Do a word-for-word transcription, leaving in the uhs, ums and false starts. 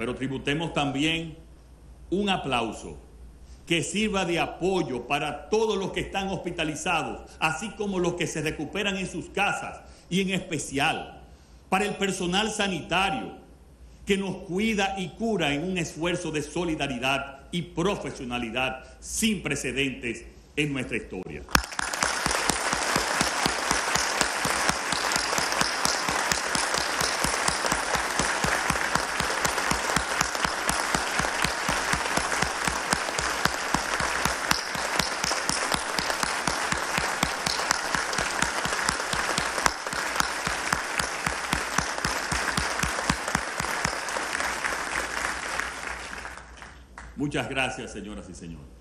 pero tributemos también un aplauso que sirva de apoyo para todos los que están hospitalizados, así como los que se recuperan en sus casas, y en especial para el personal sanitario que nos cuida y cura en un esfuerzo de solidaridad y profesionalidad sin precedentes en nuestra historia. Muchas gracias, señoras y señores.